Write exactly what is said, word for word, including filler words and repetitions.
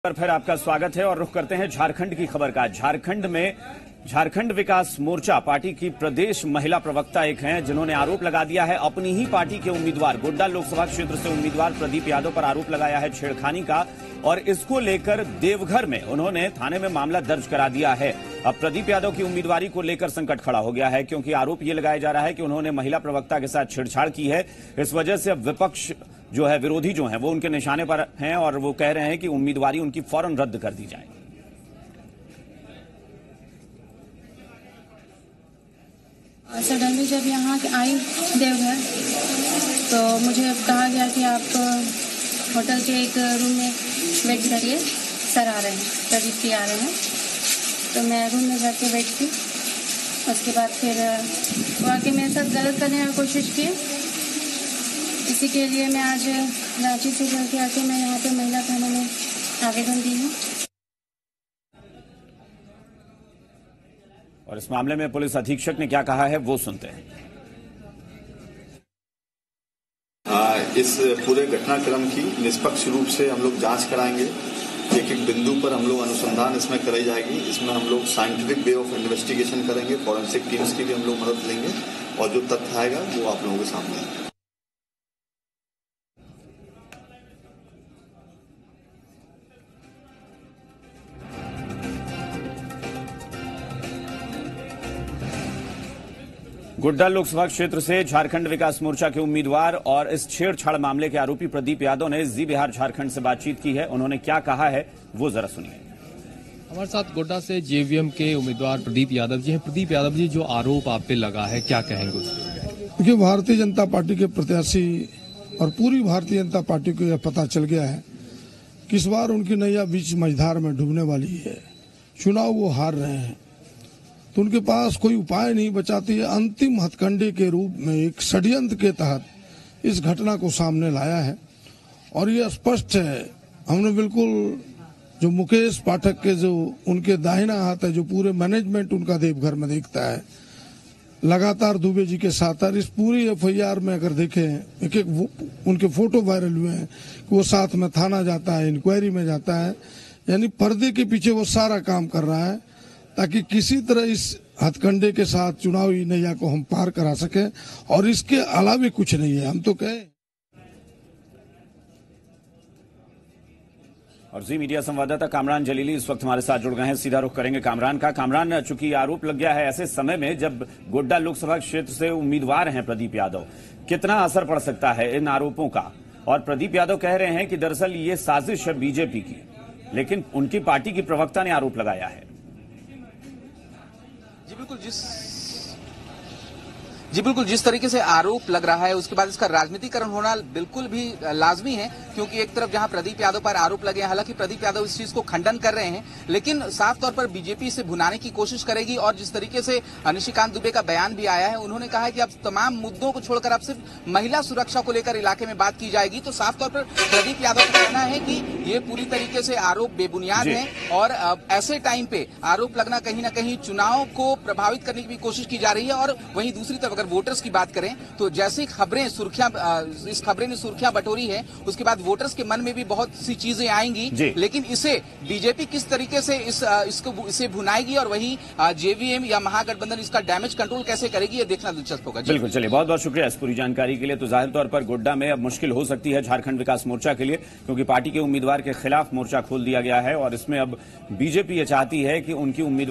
पर फिर आपका स्वागत है और रुख करते हैं झारखंड की खबर का। झारखंड में झारखंड विकास मोर्चा पार्टी की प्रदेश महिला प्रवक्ता एक हैं जिन्होंने आरोप लगा दिया है अपनी ही पार्टी के उम्मीदवार गोड्डा लोकसभा क्षेत्र से उम्मीदवार प्रदीप यादव पर आरोप लगाया है छेड़खानी का, और इसको लेकर देवघर में उन्होंने थाने में मामला दर्ज करा दिया है। अब प्रदीप यादव की उम्मीदवारी को लेकर संकट खड़ा हो गया है क्योंकि आरोप ये लगाया जा रहा है कि उन्होंने महिला प्रवक्ता के साथ छेड़छाड़ की है। इस वजह से अब विपक्ष जो है, विरोधी जो है वो उनके निशाने पर हैं और वो कह रहे हैं कि उम्मीदवारी उनकी फौरन रद्द कर दी जाए। सडनली जब यहाँ आई देवघर तो मुझे कहा गया कि आप होटल के एक रूम में वेट करिए, सर आ रहे हैं, प्रदीप जी आ रहे हैं। तो मैं रूम में जाके वेट की। उसके बाद फिर वाकई मेरे साथ गलत करने की कोशिश की। इसी के लिए मैं आज रांची से चल के आके मैं यहाँ पे महिला थाने में आवेदन दी हूँ। और इस मामले में पुलिस अधीक्षक ने क्या कहा है वो सुनते हैं। आ, इस पूरे घटनाक्रम की निष्पक्ष रूप से हम लोग जांच कराएंगे। एक एक बिंदु पर हम लोग अनुसंधान इसमें कराई जाएगी। इसमें हम लोग साइंटिफिक वे ऑफ इन्वेस्टिगेशन करेंगे, फॉरेंसिक टीम्स की भी हम लोग मदद लेंगे और जो तथ्य आएगा वो आप लोगों के सामने आएगा। गोड्डा लोकसभा क्षेत्र से झारखंड विकास मोर्चा के उम्मीदवार और इस छेड़छाड़ मामले के आरोपी प्रदीप यादव ने जी बिहार झारखंड से बातचीत की है। उन्होंने क्या कहा है वो जरा सुनिए। हमारे साथ गोड्डा से जेवीएम के उम्मीदवार प्रदीप यादव जी हैं। प्रदीप यादव जी, जो आरोप आप पे लगा है क्या कहेंगे उसके? देखिए, भारतीय जनता पार्टी के प्रत्याशी और पूरी भारतीय जनता पार्टी को यह पता चल गया है कि इस बार उनकी नैया बीच मझधार में डूबने वाली है। चुनाव वो हार रहे हैं तो उनके पास कोई उपाय नहीं बचाती है। अंतिम हथकंडे के रूप में एक षड्यंत्र के तहत इस घटना को सामने लाया है और ये स्पष्ट है। हमने बिल्कुल जो मुकेश पाठक के जो उनके दाहिना हाथ है, जो पूरे मैनेजमेंट उनका देवघर में देखता है, लगातार दुबे जी के साथ, और इस पूरी एफ आई आर में अगर देखें एक एक उनके फोटो वायरल हुए हैं कि वो साथ में थाना जाता है, इंक्वायरी में जाता है, यानी पर्दे के पीछे वो सारा काम कर रहा है ताकि किसी तरह इस हथकंडे के साथ चुनावी नैया को हम पार करा सकें, और इसके अलावे कुछ नहीं है। हम तो कहें। और जी मीडिया संवाददाता कामरान जलीली इस वक्त हमारे साथ जुड़ गए हैं। सीधा रुख करेंगे कामरान का। कामरान, चूंकि आरोप लग गया है ऐसे समय में जब गोड्डा लोकसभा क्षेत्र से उम्मीदवार हैं प्रदीप यादव, कितना असर पड़ सकता है इन आरोपों का? और प्रदीप यादव कह रहे हैं कि दरअसल ये साजिश है बीजेपी की, लेकिन उनकी पार्टी की प्रवक्ता ने आरोप लगाया है। जी बिल्कुल, जिस जी बिल्कुल जिस तरीके से आरोप लग रहा है उसके बाद इसका राजनीतिकरण होना बिल्कुल भी लाजमी है, क्योंकि एक तरफ जहां प्रदीप यादव पर आरोप लगे हैं, हालांकि प्रदीप यादव इस चीज को खंडन कर रहे हैं, लेकिन साफ तौर पर बीजेपी इसे भुनाने की कोशिश करेगी। और जिस तरीके से निशिकांत दुबे का बयान भी आया है, उन्होंने कहा है कि अब तमाम मुद्दों को छोड़कर अब सिर्फ महिला सुरक्षा को लेकर इलाके में बात की जाएगी। तो साफ तौर पर प्रदीप यादव का कहना है कि ये पूरी तरीके से आरोप बेबुनियाद है और ऐसे टाइम पे आरोप लगना कहीं ना कहीं चुनाव को प्रभावित करने की भी कोशिश की जा रही है। और वहीं दूसरी तरफ अगर वोटर्स की बात करें तो जैसी खबरें सुर्खियां इस खबरें ने सुर्खियां बटोरी है, उसके बाद वोटर्स के मन में भी बहुत सी चीजें आएंगी, लेकिन इसे बीजेपी किस तरीके से इस इसको इसे भुनाएगी और वहीं जेवीएम या महागठबंधन इसका डैमेज कंट्रोल कैसे करेगी, ये देखना दिलचस्प होगा। बिल्कुल, चलिए, बहुत बहुत शुक्रिया इस पूरी जानकारी के लिए। तो जाहिर तौर पर गोड्डा में अब मुश्किल हो सकती है झारखंड विकास मोर्चा के लिए, क्योंकि पार्टी के उम्मीदवार के खिलाफ मोर्चा खोल दिया गया है और इसमें अब बीजेपी ये चाहती है कि उनकी उम्मीदवार